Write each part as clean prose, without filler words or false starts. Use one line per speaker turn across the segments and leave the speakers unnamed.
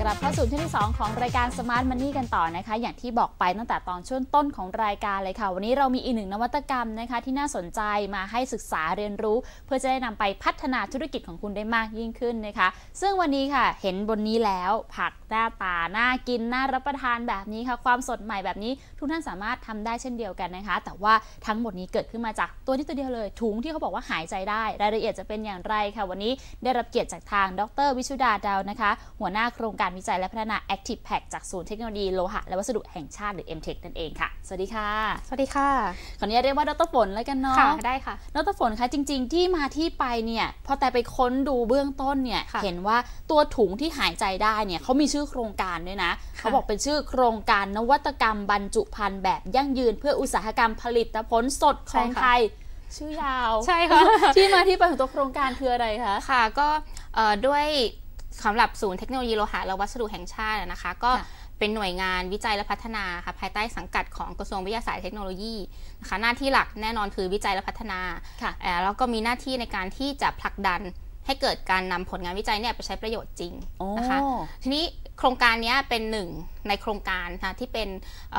ลับเข้าสู่ช่วงที่2ของรายการ Smart Money กันต่อนะคะอย่างที่บอกไปตั้งแต่ตอนช่วงต้นของรายการเลยค่ะวันนี้เรามีอีกหนึ่งนวัตกรรมนะคะที่น่าสนใจมาให้ศึกษาเรียนรู้เพื่อจะได้นำไปพัฒนาธุรกิจของคุณได้มากยิ่งขึ้นนะคะซึ่งวันนี้ค่ะเห็นบนนี้แล้วผักหน้าตาน่ากินน่ารับประทานแบบนี้ค่ะความสดใหม่แบบนี้ทุกท่านสามารถทำได้เช่นเดียวกันนะคะแต่ว่าทั้งหมดนี้เกิดขึ้นมาจากตัวนี้ตัวเดียวเลยถุงที่เขาบอกว่าหายใจได้รายละเอียดจะเป็นอย่างไรค่ะวันนี้ได้รับเกียรติจากทางดร.วิชุดาดาวนะคะหัวหน้าโครงการวิจัยและพัฒนา Active Pack จากศูนย์เทคโนโลยีโลหะและวัสดุแห่งชาติหรือ MTech นั่นเองค่ะสวัสดีค่ะ
สวัสดีค่ะ
ขออนุญาตเรียกว่าดร.ฝนแล้วกันเนาะ
ค่ะได้ค่ะ
ดร.ฝนคะจริงๆที่มาที่ไปเนี่ยพอแต่ไปค้นดูเบื้องต้นเนี่ยเห็นว่าตัวถุงที่หายใจได้เนี่ยเขามีชื่อโครงการด้วยนะเขาบอกเป็นชื่อโครงการนวัตกรรมบรรจุภัณฑ์แบบยั่งยืนเพื่ออุตสาหกรรมผลิตผลสดของไทยชื่อยาว
ใช่ค่ะ
ที่มาที่ไปของตัวโครงการคืออะไรคะ
ค่ะก็ด้วยสำหรับศูนย์เทคโนโลยีโลหะและวัสดุแห่งชาตินะคะก็เป็นหน่วยงานวิจัยและพัฒนาค่ะภายใต้สังกัดของกระทรวงวิทยาศาสตร์เทคโนโลยีนะคะหน้าที่หลักแน่นอนคือวิจัยและพัฒนาแล้วก็มีหน้าที่ในการที่จะผลักดันให้เกิดการนำผลงานวิจัยเนี่ยไปใช้ประโยชน์จริงนะคะทีนี้โครงการนี้เป็นหนึ่งในโครงการนะที่เป็น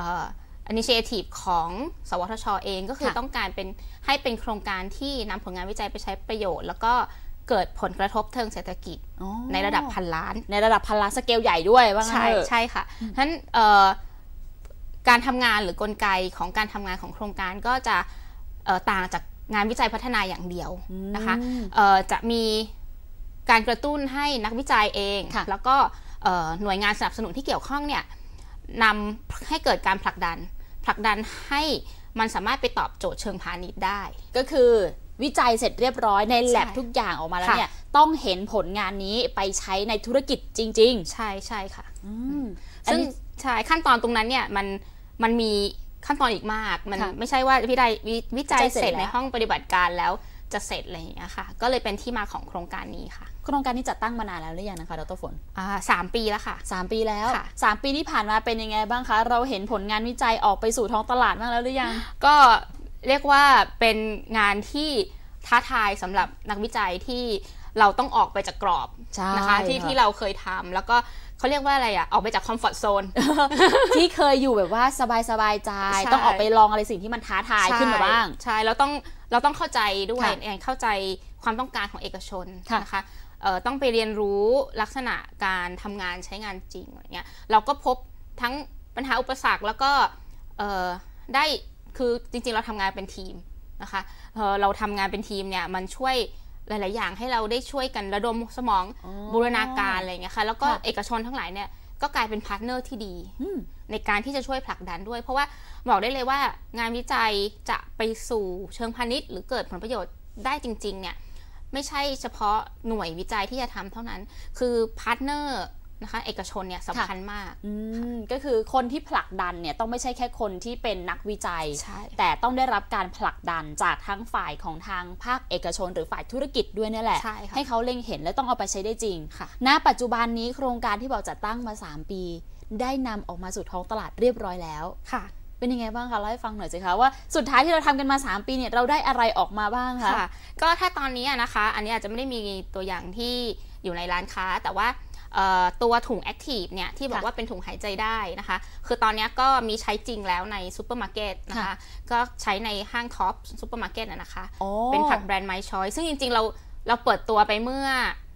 initiative ของสวทช.เองก็คือต้องการให้เป็นโครงการที่นำผลงานวิจัยไปใช้ประโยชน์แล้วก็เกิดผลกระทบเชิงเศรษฐกิจในระดับพันล้าน
สเกลใหญ่ด้วยว่างั้นเถอะ
ใช่ค่ะฉะนั้นการทำงานหรือกลไกของการทำงานของโครงการก็จะต่างจากงานวิจัยพัฒนาอย่างเดียวนะคะจะมีการกระตุ้นให้นักวิจัยเองแล้วก็หน่วยงานสนับสนุนที่เกี่ยวข้องเนี่ยนำให้เกิดการผลักดันให้มันสามารถไปตอบโจทย์เชิงพาณิชย์ได้
ก็คือวิจัยเสร็จเรียบร้อยในแลบทุกอย่างออกมาแล้วเนี่ยต้องเห็นผลงานนี้ไปใช้ในธุรกิจจริงๆ
ใช่ค่ะซึ่งใช่ขั้นตอนตรงนั้นเนี่ยมันมีขั้นตอนอีกมากมันไม่ใช่ว่าวิจัยเสร็จในห้องปฏิบัติการแล้วจะเสร็จอะไรอย่างเงี้ยค่ะก็เลยเป็นที่มาของโครงการนี้ค่ะ
โครงการนี้จัดตั้งมานานแล้วหรือยังนะคะดร.ฝน
3 ปีแล้วค่ะ
3 ปีแล้ว3 ปีที่ผ่านมาเป็นยังไงบ้างคะเราเห็นผลงานวิจัยออกไปสู่ท้องตลาดบ้างแล้วหรือยัง
ก็เรียกว่าเป็นงานที่ท้าทายสำหรับนักวิจัยที่เราต้องออกไปจากกรอบนะคะที่เราเคยทำแล้วก็เขาเรียกว่าอะไรออกไปจากคอมฟอร์ตโซน
ที่เคยอยู่แบบว่าสบายใจต้องออกไปลองอะไรสิ่งที่มันท้าทายขึ้นมาบ้าง
ใช่เราต้องเข้าใจด้วยเข้าใจความต้องการของเอกชนนะคะต้องไปเรียนรู้ลักษณะการทำงานใช้งานจริงอะไรเงี้ยเราก็พบทั้งปัญหาอุปสรรคแล้วก็ได้คือจริงๆเราทำงานเป็นทีมนะคะเราทำงานเป็นทีมเนี่ยมันช่วยหลายๆอย่างให้เราได้ช่วยกันระดมสมองบูรณาการอะไรเงี้ยค่ะแล้วก็เอกชนทั้งหลายเนี่ยก็กลายเป็นพาร์ทเนอร์ที่ดีในการที่จะช่วยผลักดันด้วยเพราะว่าบอกได้เลยว่างานวิจัยจะไปสู่เชิงพาณิชย์หรือเกิดผลประโยชน์ได้จริงๆเนี่ยไม่ใช่เฉพาะหน่วยวิจัยที่จะทำเท่านั้นคือพาร์ทเนอร์นะคะเอกชนเนี่ยสำคัญมาก
ก็คือคนที่ผลักดันเนี่ยต้องไม่ใช่แค่คนที่เป็นนักวิจัยแต่ต้องได้รับการผลักดันจากทั้งฝ่ายของทางภาคเอกชนหรือฝ่ายธุรกิจด้วยนี่แหละให้เขาเล็งเห็นและต้องเอาไปใช้ได้จริงณปัจจุบันนี้โครงการที่บอกจัดตั้งมา3 ปีได้นำออกมาสู่ท้องตลาดเรียบร้อยแล้ว
ค่ะ
เป็นยังไงบ้างคะเล่าให้ฟังหน่อยสิคะว่าสุดท้ายที่เราทำกันมา3 ปีเนี่ยเราได้อะไรออกมาบ้างคะ
ก็ถ้าตอนนี้นะคะอันนี้อาจจะไม่ได้มีตัวอย่างที่อยู่ในร้านค้าแต่ว่าตัวถุง Active เนี่ยที่บอกว่าเป็นถุงหายใจได้นะคะคือตอนนี้ก็มีใช้จริงแล้วในซูเปอร์มาร์เก็ตนะคะก็ใช้ในห้างท็อปซูเปอร์มาร์เก็ตนะคะเป็นผักแบรนด์ My Choice ซึ่งจริงๆเราเปิดตัวไปเมื่อ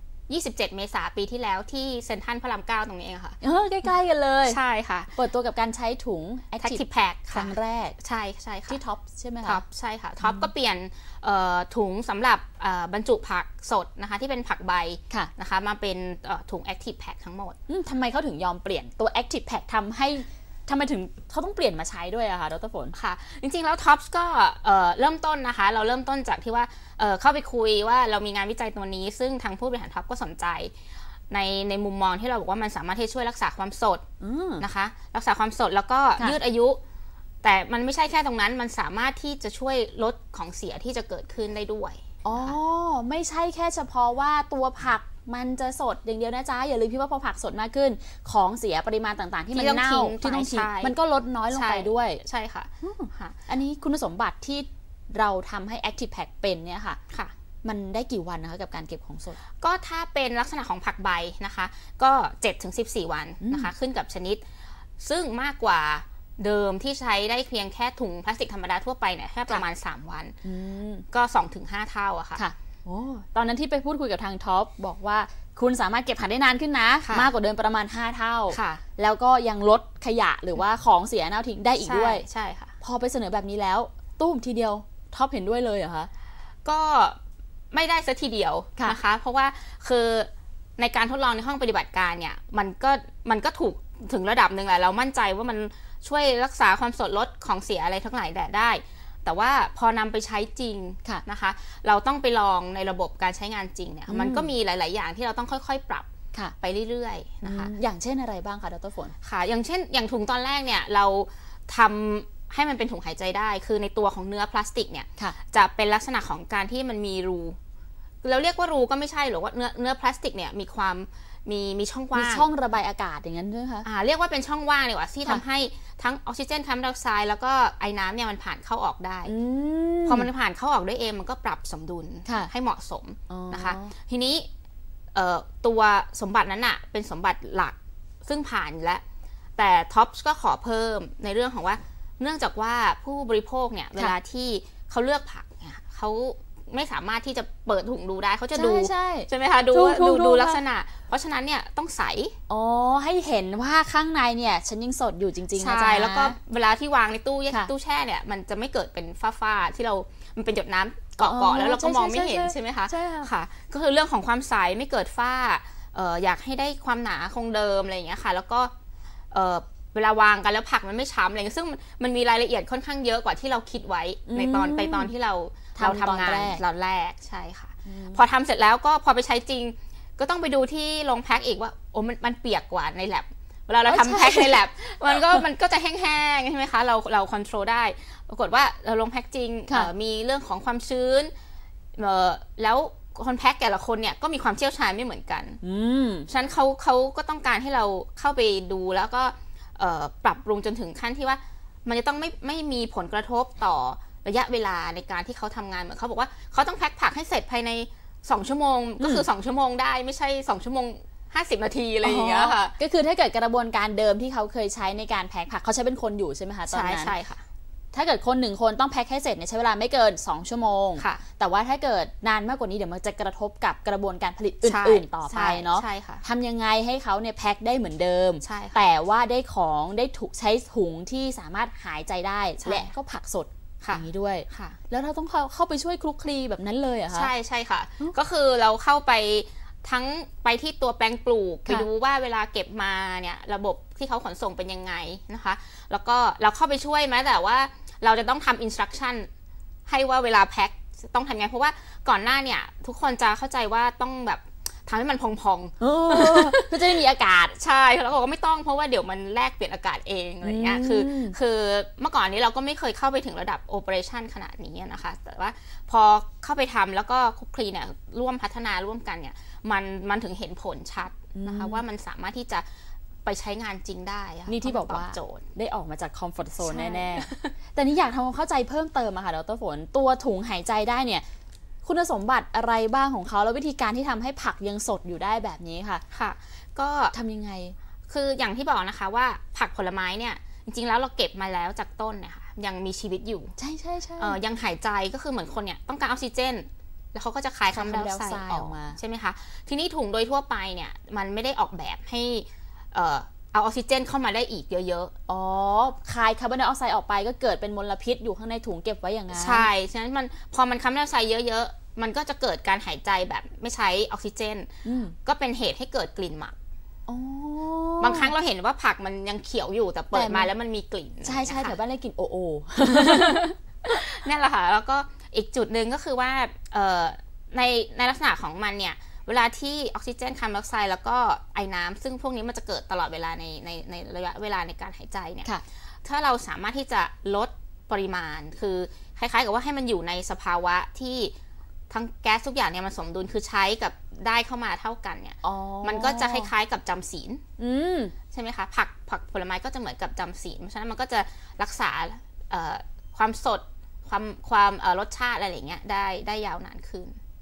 27 เมษายนปีที่แล้วที่เซ็นทรัลพระราม 9ตรงนี้เองค่ะ
ใกล้ๆกันเลย
ใช่ค่ะ
เปิดตัวกับการใช้ถุง
Active Pack
ครั้งแรก
ใช่ค่ะ
ที่ท็อปใช่ไหมคะ
ท็อปใช่ค่ะท็อปก็เปลี่ยนถุงสำหรับบรรจุผักสดนะคะที่เป็นผักใบนะคะมาเป็นถุง Active Pack ทั้งหมด
ทำไมเขาถึงยอมเปลี่ยนตัว Active Pack ทำไมถึงเขาต้องเปลี่ยนมาใช้ด้วยอะคะดร.ฝน
ค่ะจริงๆแล้วท็อปก็เริ่มต้นนะคะเราเริ่มต้นจากที่ว่าเข้าไปคุยว่าเรามีงานวิจัยตัวนี้ซึ่งทางผู้บริหารท็อปก็สนใจในมุมมองที่เราบอกว่ามันสามารถที่ช่วยรักษาความสดนะคะรักษาความสดแล้วก็ยืดอายุแต่มันไม่ใช่แค่ตรงนั้นมันสามารถที่จะช่วยลดของเสียที่จะเกิดขึ้นได้ด้วย
ไม่ใช่แค่เฉพาะว่าตัวผักมันจะสดอย่างเดียวนะจ๊ะอย่าลืมพี่ว่าพอผักสดมากขึ้นของเสียปริมาณต่างๆที่มันเน่าที่ต้องทิ้งมันก็ลดน้อยลงไปด้วย
ใช่ค่ะ
อันนี้คุณสมบัติที่เราทำให้ Active Pack เป็นเนี่ยค่ะมันได้กี่วันนะคะกับการเก็บของสด
ก็ถ้าเป็นลักษณะของผักใบนะคะก็ 7-14 วันนะคะขึ้นกับชนิดซึ่งมากกว่าเดิมที่ใช้ได้เพียงแค่ถุงพลาสติกธรรมดาทั่วไปเนี่ยแค่ประมาณ3วันก็ 2-5 เท่าอะค่ะ
โอ้ตอนนั้นที่ไปพูดคุยกับทางท็อปบอกว่าคุณสามารถเก็บผักได้นานขึ้นนะมากกว่าเดิมประมาณ5เท่าแล้วก็ยังลดขยะหรือว่าของเสียเน่าทิ้งได้อีกด้วย
ใช่ค่ะ
พอไปเสนอแบบนี้แล้วตุ้มทีเดียวท็อปเห็นด้วยเลยเหรอคะ
ก็ไม่ได้ซะทีเดียวนะคะเพราะว่าคือในการทดลองในห้องปฏิบัติการเนี่ยมันก็ถูกถึงระดับหนึ่งแหละเรามั่นใจว่ามันช่วยรักษาความสดลดของเสียอะไรทั้งหลายได้แต่ว่าพอนำไปใช้จริงนะคะเราต้องไปลองในระบบการใช้งานจริงเนี่ยมันก็มีหลายๆอย่างที่เราต้องค่อยๆปรับไปเรื่อยๆนะคะ
อย่างเช่นอะไรบ้างคะดร.ฝน
ค่ะอย่างเช่นอย่างถุงตอนแรกเนี่ยเราทำให้มันเป็นถุงหายใจได้คือในตัวของเนื้อพลาสติกเนี่ยจะเป็นลักษณะของการที่มันมีรูเราเรียกว่ารูก็ไม่ใช่หรอกว่าเนื้อพลาสติกเนี่ยมีความมีช่องว่าง
มีช่องระบายอากาศอย่างนั้นด้วยคะ
เรียกว่าเป็นช่องว่างเลยว่าที่ทำให้ทั้งออกซิเจนคาร์บอนไดออกไซด์แล้วก็ไอ้น้ำเนี่ยมันผ่านเข้าออกได้พอมันผ่านเข้าออกได้เองมันก็ปรับสมดุลให้เหมาะสมนะคะทีนี้ตัวสมบัตินั้นน่ะเป็นสมบัติหลักซึ่งผ่านแล้วแต่ท็อปก็ขอเพิ่มในเรื่องของว่าเนื่องจากว่าผู้บริโภคเนี่ยเวลาที่เขาเลือกผักเนี่ยเขาไม่สามารถที่จะเปิดถุงดูได้เขาจะดูใช่ไหมคะดูลักษณะเพราะฉะนั้นเนี่ยต้องใส
ให้เห็นว่าข้างในเนี่ยฉันยังสดอยู่จริงๆนะ
ใช่แล้วก็เวลาที่วางในตู้แช่เนี่ยมันจะไม่เกิดเป็นฝ้าที่มันเป็นหยดน้ำเกาะแล้วเราก็มองไม่เห็นใช่ไหมคะ
ใช่
ค่ะก็คือเรื่องของความใสไม่เกิดฝ้าอยากให้ได้ความหนาคงเดิมอะไรอย่างเงี้ยค่ะแล้วก็เวลาวางกันแล้วผักมันไม่ช้ำอะไรเงี้ยซึ่งมันมีรายละเอียดค่อนข้างเยอะกว่าที่เราคิดไว้ในตอนที่เราทำงานเราแรกใช่ค่ะพอทำเสร็จแล้วก็พอไปใช้จริงก็ต้องไปดูที่โรงแพ็คอีกว่ามันเปียกกว่าในแลบเวลาเราทำแพ็คในแลบมันก็จะแห้งๆใช่ไหมคะเราคอนโทรลได้ปรากฏว่าเราลงแพ็คจริงมีเรื่องของความชื้นแล้วคนแพ็คแต่ละคนเนี่ยก็มีความเชี่ยวชาญไม่เหมือนกันฉะนั้นเขาก็ต้องการให้เราเข้าไปดูแล้วก็ปรับปรุงจนถึงขั้นที่ว่ามันจะต้องไม่มีผลกระทบต่อระยะเวลาในการที่เขาทำงานเหมือนเขาบอกว่าเขาต้องแพ็คผักให้เสร็จภายใน2ชั่วโมงก็คือ2ชั่วโมงได้ไม่ใช่2ชั่วโมง50 นาทีอะไรอย่างเงี้ยค่ะ
ก็คือถ้าเกิดกระบวนการเดิมที่เขาเคยใช้ในการแพ็คผักเขาใช้เป็นคนอยู่ใช่ไหมคะตอนนั้น
ใช่ค่ะ
ถ้าเกิดคน1คนต้องแพ็คให้เสร็จเนี่ยใช้เวลาไม่เกิน2ชั่วโมงแต่ว่าถ้าเกิดนานมากกว่านี้เดี๋ยวมันจะกระทบกับกระบวนการผลิตอื่นๆต่อไปเนาะทำยังไงให้เขาเนี่ยแพ็คได้เหมือนเดิมแต่ว่าได้ของได้ถูกใช้ถุงที่สามารถหายใจได้และก็ผักสดอย่างนี้ด้วยแล้วเราต้องเข้าไปช่วยคลุกคลีแบบนั้นเลยอะคะ
ใช่ค่ะก็คือเราเข้าไปทั้งไปที่ตัวแปลงปลูกไปดูว่าเวลาเก็บมาเนี่ยระบบที่เขาขนส่งเป็นยังไงนะคะแล้วก็เราเข้าไปช่วยแม้แต่ว่าเราจะต้องทำอินสตรัคชั่นให้ว่าเวลาแพ็คต้องทำไงเพราะว่าก่อนหน้าเนี่ยทุกคนจะเข้าใจว่าต้องแบบทำให้มันพองๆ
เพื่อจะได้มีอากาศ
ใช่แล้วบอกว่าไม่ต้องเพราะว่าเดี๋ยวมันแลกเปลี่ยนอากาศเองอะไรเงี้ยคือเมื่อก่อนนี้เราก็ไม่เคยเข้าไปถึงระดับโอเปอเรชั่นขนาดนี้นะคะแต่ว่าพอเข้าไปทำแล้วก็คุกคลีเนี่ยร่วมพัฒนาร่วมกันเนี่ยมันถึงเห็นผลชัดนะคะว่ามันสามารถที่จะไปใช้งานจริงได้
นี่ที่บอกว่าได้ออกมาจากคอมฟอร์ทโซนแน่ๆแต่นี่อยากทำความเข้าใจเพิ่มเติมอะค่ะดร.ฝนตัวถุงหายใจได้เนี่ยคุณสมบัติอะไรบ้างของเขาแล้ววิธีการที่ทำให้ผักยังสดอยู่ได้แบบนี้ค่ะ
ก็
ทำยังไง
คืออย่างที่บอกนะคะว่าผักผลไม้เนี่ยจริงๆแล้วเราเก็บมาแล้วจากต้นเนี่ยค่ะยังมีชีวิตอยู่
ใช่
ยังหายใจก็คือเหมือนคนเนี่ยต้องการออกซิเจนแล้วเขาก็จะคายคาร์บอนไดออกไซด์ออกมาใช่ไหมคะทีนี้ถุงโดยทั่วไปเนี่ยมันไม่ได้ออกแบบให้เอาออกซิเจนเข้ามาได้อีกเยอะ
ๆคายคาร์บอนไดออกไซด์ออกไปก็เกิดเป็นมลพิษอยู่ข้างในถุงเก็บไว้อย่างนั้น
ใช่ฉะนั้นพอมันคาร์บอนไดออกไซด์เยอะๆมันก็จะเกิดการหายใจแบบไม่ใช้ออกซิเจนก็เป็นเหตุให้เกิดกลิ่นหมักบางครั้งเราเห็นว่าผักมันยังเขียวอยู่แต่เปิดมาแล้วมันมีกลิ่น
ใช่แถวบ้านเรียกกลิ่นโอ
นั่นแหละค่ะแล้วก็อีกจุดหนึ่งก็คือว่าในลักษณะของมันเนี่ยเวลาที่ออกซิเจนคาร์บอนไดออกไซด์แล้วก็ไอ้น้ำซึ่งพวกนี้มันจะเกิดตลอดเวลาในระยะเวลาในการหายใจเนี่ยถ้าเราสามารถที่จะลดปริมาณคือคล้ายๆกับว่าให้มันอยู่ในสภาวะที่ทั้งแก๊สทุกอย่างเนี่ยมันสมดุลคือใช้กับได้เข้ามาเท่ากันเนี่ยมันก็จะคล้ายๆกับจำศีลใช่ไหมคะผักผลไม้ก็จะเหมือนกับจำศีลเพราะฉะนั้นมันก็จะรักษาความสดความรสชาติอะไรอย่างเงี้ยได้ยาวนานขึ้น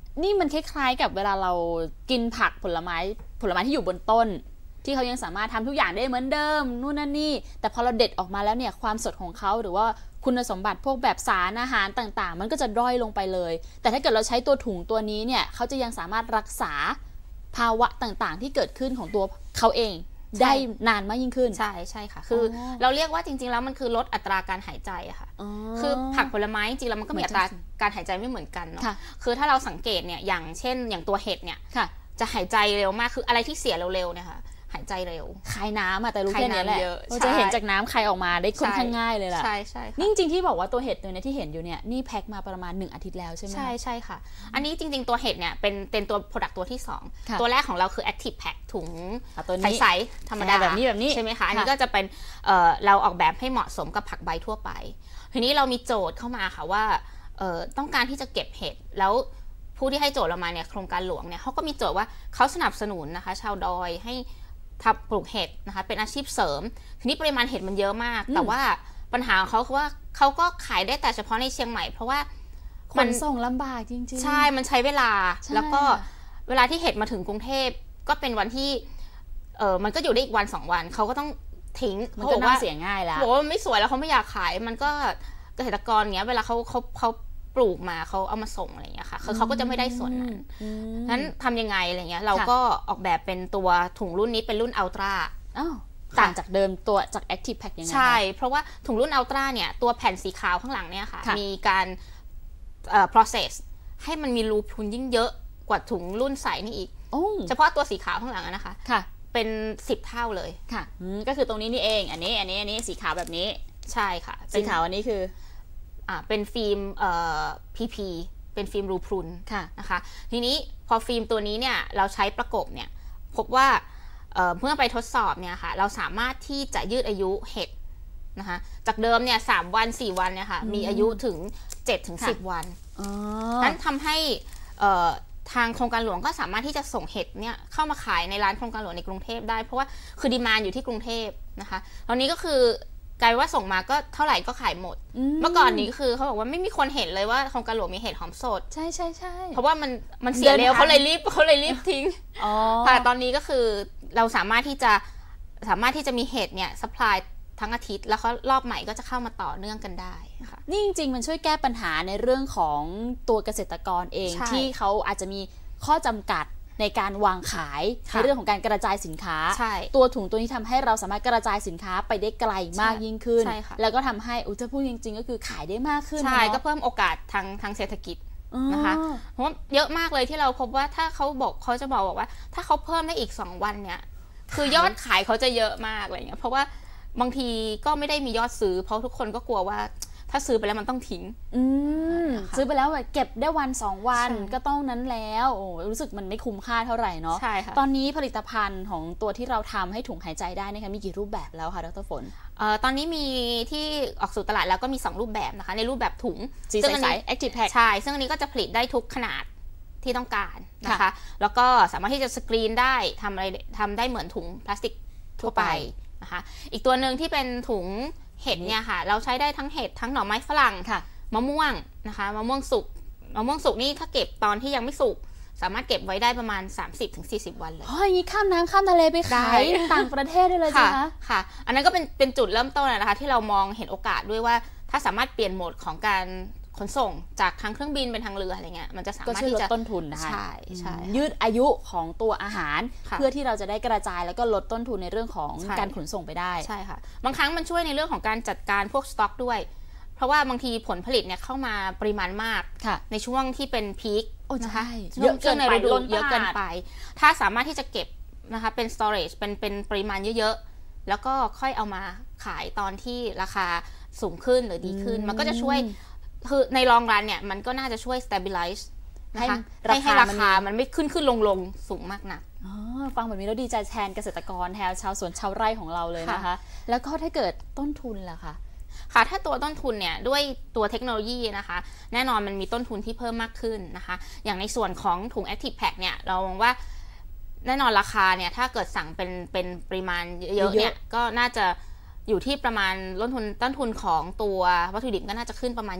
นี่มันคล้ายๆกับเวลาเรากินผักผลไม้ที่อยู่บนต้นที่เขายังสามารถทำทุกอย่างได้เหมือนเดิมนู่นนั่นนี่แต่พอเราเด็ดออกมาแล้วเนี่ยความสดของเขาหรือว่าคุณสมบัติพวกแบบสารอาหารต่างๆมันก็จะด้อยลงไปเลยแต่ถ้าเกิดเราใช้ตัวถุงตัวนี้เนี่ยเขาจะยังสามารถรักษาภาวะต่างๆที่เกิดขึ้นของตัวเขาเองได้นานมากยิ่งขึ้นใ
ช่ค่ะคือเราเรียกว่าจริงๆแล้วมันคือลดอัตราการหายใจอะค่ะคือผักผลไม้จริงๆแล้วมันก็มีอัตราการหายใจไม่เหมือนกันเนาะคือถ้าเราสังเกตเนี่ยอย่างเช่นอย่างตัวเห็ดเนี่ยจะหายใจเร็วมากคืออะไรที่เสียเร็วๆเนี่ยค่ะหายใจเร็ว
คายน้ำแต่รู้แค่นี้แหละเราจะเห็นจากน้ำคายออกมาได้ค่อนข้างง่ายเลยล่ะ
ใช่
นี่จริงๆที่บอกว่าตัวเห็ดตัวนี้ที่เห็นอยู่เนี่ยนี่แพ็คมาประมาณ1 อาทิตย์แล้วใช่ไหม
ใช่ค่ะอันนี้จริงๆตัวเห็ดเนี่ยเป็นตัว product ตัวที่2ตัวแรกของเราคือ active pack ถุงใสๆธรรมดา
แบบนี้
ใช่ไหมคะอันนี้ก็จะเป็นเราออกแบบให้เหมาะสมกับผักใบทั่วไปทีนี้เรามีโจทย์เข้ามาค่ะว่าต้องการที่จะเก็บเห็ดแล้วผู้ที่ให้โจทย์เรามาเนี่ยโครงการหลวงเนี่ยเขาก็มีโจทย์ว่าเขาสนับสนุนนะคะชาวดอยให้ปลูกเห็ดนะคะเป็นอาชีพเสริมทีนี้ปริมาณเห็ดมันเยอะมากแต่ว่าปัญหาของเขาคือว่าเขาก็ขายได้แต่เฉพาะในเชียงใหม่เพราะว่า
ขนส่งลำบากจริง
ๆใช่มันใช้เวลาแล้วก็เวลาที่เห็ดมาถึงกรุงเทพก็เป็นวันที่มันก็อยู่ได้อีกวัน2 วันเขาก็ต้องทิ้ง
มันก็น่าเสียง่ายแล้ว
บอกว่าไม่สวยแล้วเขาไม่อยากขายมันก็เกษตรกรเงี้ยเวลาเขาปลูกมาเขาเอามาส่งอะไรอย่างเงี้ยค่ะคือเขาก็จะไม่ได้ส่วนนั้นทำยังไงอะไรเงี้ยเราก็ออกแบบเป็นตัวถุงรุ่นนี้เป็นรุ่นอัลตร้า
ต่างจากเดิมตัวจาก Active Pack ยังไง
ใช่เพราะว่าถุงรุ่นอัลตร้าเนี่ยตัวแผ่นสีขาวข้างหลังเนี่ยค่ะมีการprocess ให้มันมีรูพุนยิ่งเยอะกว่าถุงรุ่นใสนี่อีกเฉพาะตัวสีขาวข้างหลังนะคะเป็น10 เท่าเลย
ค่ะก็คือตรงนี้นี่เองอันนี้สีขาวแบบนี้
ใช่ค่ะ
สีขาวอันนี้คือ
เป็นฟิล์มPP เป็นฟิล์มรูพรุนนะคะทีนี้พอฟิล์มตัวนี้เนี่ยเราใช้ประกบเนี่ยพบว่าเมื่อไปทดสอบเนี่ยค่ะเราสามารถที่จะยืดอายุเห็ดนะคะจากเดิมเนี่ย3 วัน 4 วันเนี่ยค่ะมีอายุถึง 7-10 วันนั้นทำให้ทางโครงการหลวงก็สามารถที่จะส่งเห็ดเนี่ยเข้ามาขายในร้านโครงการหลวงในกรุงเทพได้เพราะว่าคือดีมานด์อยู่ที่กรุงเทพนะคะตอนนี้ก็คือกลายว่าส่งมาก็เท่าไหร่ก็ขายหมดเมื่อก่อนนี้คือเขาบอกว่าไม่มีคนเห็นเลยว่าโครงการหลวงมีเห็ดหอมสด
ใช่
เพราะว่ามันเสียเร็วเขาเลยรีบทิ้งค่ะตอนนี้ก็คือเราสามารถที่จะมีเห็ดเนี่ยซัพพลายทั้งอาทิตย์แล้วเขารอบใหม่ก็จะเข้ามาต่อเนื่องกันได้ค่ะ
นี่จริงๆมันช่วยแก้ปัญหาในเรื่องของตัวเกษตรกรเองที่เขาอาจจะมีข้อจำกัดในการวางขายในเรื่องของการกระจายสินค้าตัวถุงตัวนี้ทำให้เราสามารถกระจายสินค้าไปได้ไกลมากยิ่งขึ้นแล้วก็ทำให้จะพูดจริงๆก็คือขายได้มากขึ้น
ใช่ก็เพิ่มโอกาสทางเศรษฐกิจนะคะเพราะเยอะมากเลยที่เราพบว่าถ้าเขาจะบอกว่าถ้าเขาเพิ่มได้อีก2 วันเนี่ยคือยอดขายเขาจะเยอะมากอะไรเงี้ยเพราะว่าบางทีก็ไม่ได้มียอดซื้อเพราะทุกคนก็กลัวว่าถ้าซื้อไปแล้วมันต้องทิ้ง
ซื้อไปแล้วเก็บได้วัน2 วันก็ต้องนั้นแล้วรู้สึกมันไม่คุ้มค่าเท่าไหร่เนาะ
ใช่ค่ะ
ตอนนี้ผลิตภัณฑ์ของตัวที่เราทำให้ถุงหายใจได้นะคะมีกี่รูปแบบแล้วคะดร.ฝน
ตอนนี้มีที่ออกสู่ตลาดแล้วก็มี2 รูปแบบนะคะในรูปแบบถุง
สีใสๆ Active Pack
ใช่ซึ่งอันนี้ก็จะผลิตได้ทุกขนาดที่ต้องการนะคะแล้วก็สามารถที่จะสกรีนได้ทำได้เหมือนถุงพลาสติกทั่วไปนะคะอีกตัวหนึ่งที่เป็นถุงเห็ดเนี่ยค่ะเราใช้ได้ทั้งเห็ดทั้งหน่อไม้ฝรั่งมะม่วงนะคะมะม่วงสุกนี่ถ้าเก็บตอนที่ยังไม่สุกสามารถเก็บไว้ได้ประมาณ 30-40 วันเลย
อย่างนี้ข้ามน้ำข้ามทะเลไปขายต่างประเทศได้เลยใช่ไหม
ค่ะอันนั้นก็เป็นจุดเริ่มต้นนะคะที่เรามองเห็นโอกาสด้วยว่าถ้าสามารถเปลี่ยนโหมดของการขนส่งจากทางเครื่องบินเป็นทางเรืออะไรเงี้ยมันจะสามารถที่จะ
ลดต้นทุนนะคะ
ใช่
ยืดอายุของตัวอาหารเพื่อที่เราจะได้กระจายแล้วก็ลดต้นทุนในเรื่องของการขนส่งไปได้
ใช่ค่ะบางครั้งมันช่วยในเรื่องของการจัดการพวกสต็อกด้วยเพราะว่าบางทีผลผลิตเนี่ยเข้ามาปริมาณมากในช่วงที่เป็นพีค
นะคะ
เยอะเกินไปเยอะเกินไปถ้าสามารถที่จะเก็บนะคะเป็น storage เป็นปริมาณเยอะๆแล้วก็ค่อยเอามาขายตอนที่ราคาสูงขึ้นหรือดีขึ้นมันก็จะช่วยคือในลองรันเนี่ยมันก็น่าจะช่วย stabilize นะคะให้ราคามันไม่ขึ้นลงสูงมากนัก
ฟังแบบนี้แล้วดีใจแทนเกษตรกรแทนชาวสวนชาวไร่ของเราเลยนะคะแล้วก็ถ้าเกิดต้นทุนล่ะคะ
ค่ะถ้าตัวต้นทุนเนี่ยด้วยตัวเทคโนโลยีนะคะแน่นอนมันมีต้นทุนที่เพิ่มมากขึ้นนะคะอย่างในส่วนของถุง Active Pack เนี่ยเรามองว่าแน่นอนราคาเนี่ยถ้าเกิดสั่งเป็นปริมาณเยอะๆเนี่ยก็น่าจะอยู่ที่ประมาณต้นทุนของตัววัตถุดิบก็น่าจะขึ้นประมาณ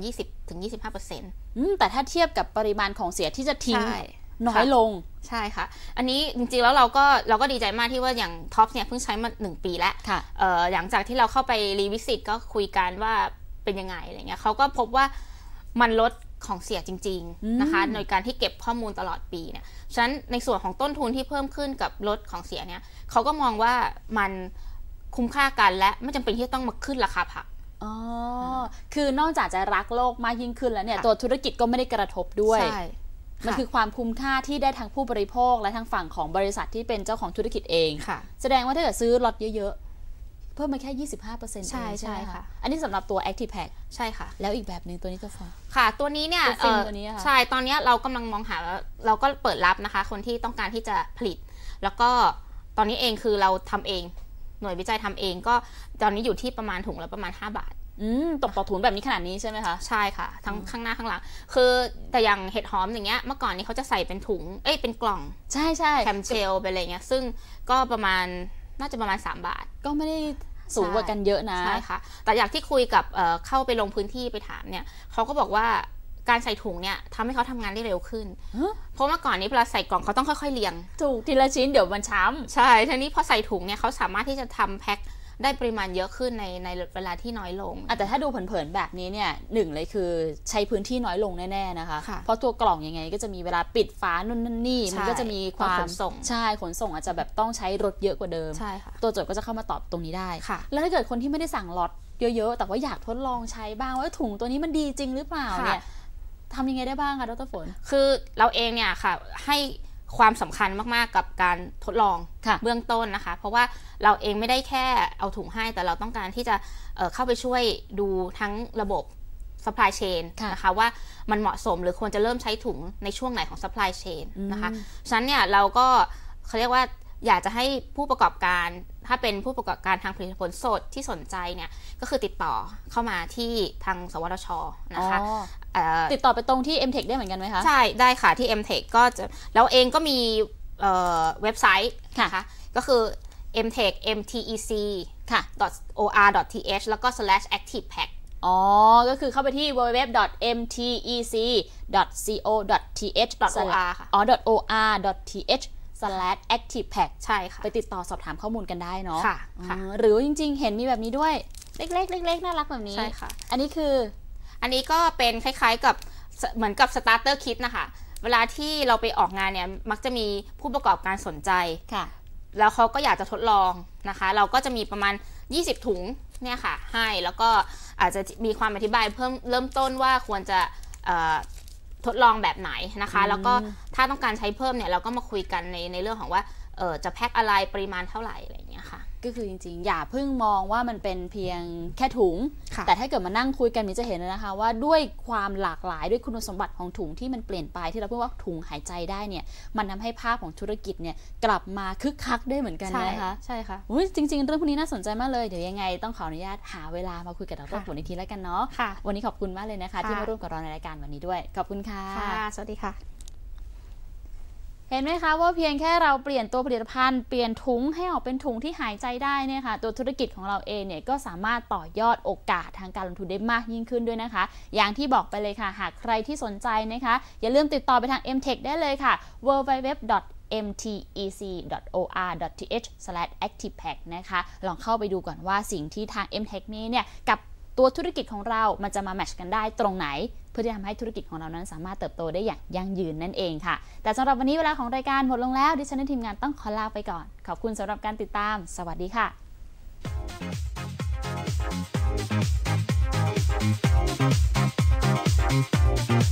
20-25%
แต่ถ้าเทียบกับปริมาณของเสียที่จะทิ้งน้อยลง
ใช่ค่ะอันนี้จริงๆแล้วเราก็ดีใจมากที่ว่าอย่างท็อปเนี่ยเพิ่งใช้มา1 ปีแล้วหลังจากที่เราเข้าไปรีวิสิตก็คุยกันว่าเป็นยังไงอะไรเงี้ยเขาก็พบว่ามันลดของเสียจริงๆนะคะในการที่เก็บข้อมูลตลอดปีเนี่ยฉะนั้นในส่วนของต้นทุนที่เพิ่มขึ้นกับลดของเสียเนี่ยเขาก็มองว่ามันคุ้มค่ากันและไม่จำเป็นที่ต้องมาขึ้นราคาผัก
คือนอกจากจะรักโลกมากยิ่งขึ้นแล้วเนี่ยตัวธุรกิจก็ไม่ได้กระทบด้วยมันคือความคุ้มค่าที่ได้ทั้งผู้บริโภคและทั้งฝั่งของบริษัทที่เป็นเจ้าของธุรกิจเองแสดงว่าถ้าเกิดซื้อล็อตเยอะๆเพิ่มมาแค่ 25%
ใช่ค่ะ
อันนี้สำหรับตัว Active Pack
ใช่ค่ะ
แล้วอีกแบบนึงตัวนี้ก็ฟัง
ค่ะตัวนี้เนี่ยใช่ตอนนี้เรากำลังมองหาเราก็เปิดรับนะคะคนที่ต้องการที่จะผลิตแล้วก็ตอนนี้เองคือเราทำเองหน่วยวิจัยทำเองก็ตอนนี้อยู่ที่ประมาณถุงละประมาณ5 บาท
ตกต่อถุงแบบนี้ขนาดนี้ใช่ไหมคะ
ใช่ค่ะทั้งข้างหน้าข้างหลังคือแต่อย่างเห็ดหอมอย่างเงี้ยเมื่อก่อนนี้เขาจะใส่เป็นถุงเป็นกล่อง
ใช่
แคมเชลเป็นอะไรเงี้ยซึ่งก็ประมาณน่าจะประมาณ3 บาท
ก็ไม่ได้สูงกว่ากันเยอะนะ
ใช่ค่ะแต่อยากที่คุยกับเข้าไปลงพื้นที่ไปถามเนี่ยเขาก็บอกว่าการใส่ถุงเนี่ยทำให้เขาทำงานได้เร็วขึ้นเพราะเมื่อก่อนนี้เวลาใส่กล่องเขาต้องค่อยๆเรียง
ถูกทีละชิ้นเดี๋ยวมันช้
ำใช่ทีนี้พอใส่ถุงเนี่ยเขาสามารถที่จะทำแพ็คได้ปริมาณเยอะขึ้นในเวลาที่น้อยลง
แต่ถ้าดูเผินๆแบบนี้เนี่ยหนึ่งเลยคือใช้พื้นที่น้อยลงแน่ๆนะคะเพราะตัวกล่องยังไงก็จะมีเวลาปิดฝานู่นนั่นนี่มันก็จะมีความ
ขนส่ง
ใช่ขนส่งอาจจะแบบต้องใช้รถเยอะกว่าเดิม
ใช่ค่ะ
ตัวโจทย์ก็จะเข้ามาตอบตรงนี้ได้แล้วถ้าเกิดคนที่ไม่ได้สั่งล็อตเยอะๆแต่ว่าอยากทดลองใช้บ้างว่าถุงตัวนี้มันดีจริงหรือเปล่าเนี่ยทำยังไงได้บ้างคะดร.ฝน
คือเราเองเนี่ยค่ะให้ความสำคัญมากๆกับการทดลองเบื้องต้นนะคะเพราะว่าเราเองไม่ได้แค่เอาถุงให้แต่เราต้องการที่จะเข้าไปช่วยดูทั้งระบบ supply chain นะคะว่ามันเหมาะสมหรือควรจะเริ่มใช้ถุงในช่วงไหนของ supply chain นะคะฉะนั้นเนี่ยเราก็เขาเรียกว่าอยากจะให้ผู้ประกอบการถ้าเป็นผู้ประกอบการทางผลิตผลสดที่สนใจเนี่ยก็คือติดต่อเข้ามาที่ทางสวทช.นะคะ
ติดต่อไปตรงที่ MTech ได้เหมือนกันไหมคะ
ใช่ได้ค่ะที่ MTech ก็จะแล้วเองก็มีเว็บไซต์นะคะก็คือ mtec.or.th แล้วก็ /activepack
ก็คือเข้าไปที่ www.mtec.co.th .or.th/activepack
ใช่ค่ะ
ไปติดต่อสอบถามข้อมูลกันได้เนาะ
ค่ะ
หรือจริงๆเห็นมีแบบนี้ด้วยเล็กๆน่ารักแบบนี้
ใช่ค่ะ
อันนี้คือ
อันนี้ก็เป็นคล้ายๆกับเหมือนกับ starter kit นะคะเวลาที่เราไปออกงานเนี่ยมักจะมีผู้ประกอบการสนใจ
ค่ะ
แล้วเขาก็อยากจะทดลองนะคะเราก็จะมีประมาณ20 ถุงเนี่ยค่ะให้แล้วก็อาจจะมีความอธิบายเพิ่มเริ่มต้นว่าควรจะทดลองแบบไหนนะคะแล้วก็ถ้าต้องการใช้เพิ่มเนี่ยเราก็มาคุยกันในเรื่องของว่าจะแพ็คอะไรปริมาณเท่าไหร่อะไรอย่างเงี้ยค่ะ
ก็คือจริงๆอย่าเพิ่งมองว่ามันเป็นเพียงแค่ถุงแต่ถ้าเกิดมานั่งคุยกันมีจะเห็นนะคะว่าด้วยความหลากหลายด้วยคุณสมบัติของถุงที่มันเปลี่ยนไปที่เราพูดว่าถุงหายใจได้เนี่ยมันทำให้ภาพของธุรกิจเนี่ยกลับมาคึกคักได้เหมือนกันนะคะ
ใช่ค่ะ
จริงๆเรื่องพวกนี้น่าสนใจมากเลยเดี๋ยวยังไงต้องขออนุญาตหาเวลามาคุยกับดร.ฝนอีกทีแล้วกันเนาะวันนี้ขอบคุณมากเลยนะคะที่มาร่วมกับเราในรายการวันนี้ด้วยขอบคุณค่ะ
สวัสดีค่ะ
เห็นไหมคะว่าเพียงแค่เราเปลี่ยนตัวผลิตภัณฑ์เปลี่ยนถุงให้ออกเป็นถุงที่หายใจได้เนี่ยค่ะตัวธุรกิจของเราเองเนี่ยก็สามารถต่อยอดโอกาสทางการลงทุนได้มากยิ่งขึ้นด้วยนะคะอย่างที่บอกไปเลยค่ะหากใครที่สนใจนะคะอย่าลืมติดต่อไปทาง MTech ได้เลยค่ะ www.mtec.or.th/activepack นะคะลองเข้าไปดูก่อนว่าสิ่งที่ทาง MTech นี้เนี่ยกับตัวธุรกิจของเรามันจะมาแมทช์กันได้ตรงไหนเพื่อที่จะทำให้ธุรกิจของเรานั้นสามารถเติบโตได้อย่างยั่งยืนนั่นเองค่ะแต่สำหรับวันนี้เวลาของรายการหมดลงแล้วดิฉันและทีมงานต้องขอลาไปก่อนขอบคุณสำหรับการติดตามสวัสดีค่ะ